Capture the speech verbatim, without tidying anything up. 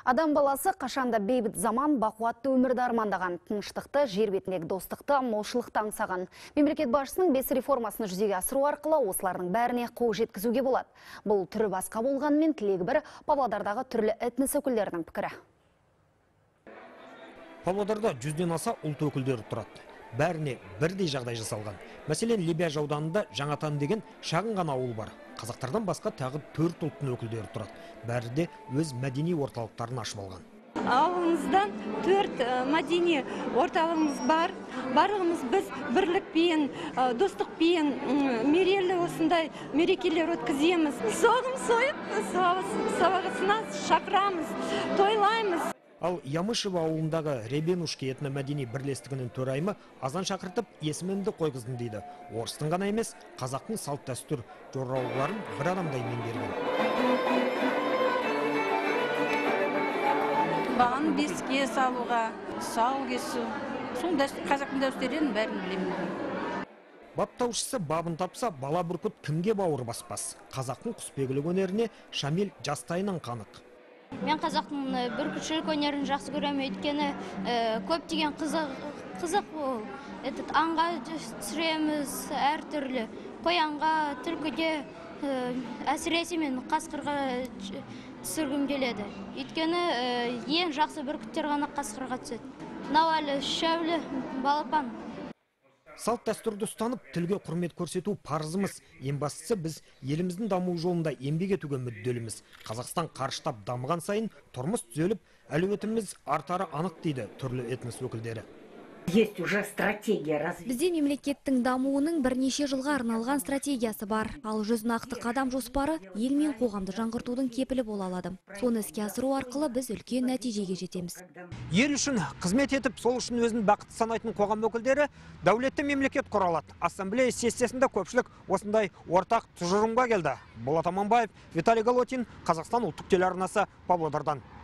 Адам баласы қашанда бейбіт заман, бақуатты өмірді армандаған, тыныштықты, жер бетіндегі достықты, молшылықты аңсаған. Мемлекет басшысының бес реформасын жүзеге асыру арқылы осылардың бәріне қол жеткізуге болады. Бұл түрі басқа болғанымен тілегі бір Павлодардағы түрлі этнос өкілдерінің пікірі. Павлодарда жүзден аса ұлт өкілдері тұрады. Бәріне бірдей жағдай жасалған. Мәселен, Лебяж ауданында Жаңатан деген шағын ғана ауыл бар. Қазақтардан басқа тағы төрт ұлттың өкілдері тұрады. Бәрі де өз мәдени орталықтарын ашып алған. Ауылымыздан төрт мәдени орталығымыз бар. Барлығымыз біз бірлікпен, достықпен, мерейлі осындай мерекелер өткіземіз. Соғым сойып, сабағысына шақырамыз, тойлаймыз. Ал Ямышева ауылындағы Ребенушки этномәдени бірлестігінің төрайымы азан шақыртып есімімді қойғыздым дейді. Орыстың ғана емес, қазақтың салт дәстүр жоралғыларын бір адамдай меңгерген. Баған беске салуға, сау кесу, сол қазақтың дәстүрін бәрін білемін. Баптаушысы бабын тапса, бала бүркіт кімге бауыр баспас? Қазақтың құсбегілік өнеріне Шамил жастайынан қанық. Мен қазақтың бүркітшілік өнерін жақсы көремін, өйткені көптеген қызық ол. Аңға түсіреміз әртүрлі. Қоянға, түлкіге, әсіресе мен қасқырға түсіргім келеді. Өйткені ең жақсы бүркіттер ғана қасқырға түседі. Мынау әлі шәулі, балапан. Салт дәстүрді ұстанып, тілге құрмет көрсету парызымыз. Ең бастысы біз еліміздің даму жолында еңбек етуге мүдделіміз. Қазақстан қарыштап дамыған сайын тұрмыс түзеліп, әлеуетіміз артары анық дейді түрлі этнос өкілдері. Бізде мемлекеттің дамуының бірнеше жылға арналған стратегиясы бар. Ал жүз нақты қадам жоспары ел мен қоғамды жаңғыртудың кепілі бола алады. Соны іске асыру арқылы біз үлкен нәтижеге жетеміз. Ел үшін қызмет етіп, сол үшін өзін бақытты санайтын қоғам өкілдері дәулетті мемлекет құра алады. Ассамблея сессиясында көпшілік осындай ортақ тұжырымға келді. Болат Аманбаев, Виталий Голотин, Қазақстан ұлттық телеарнасы, Павлодардан.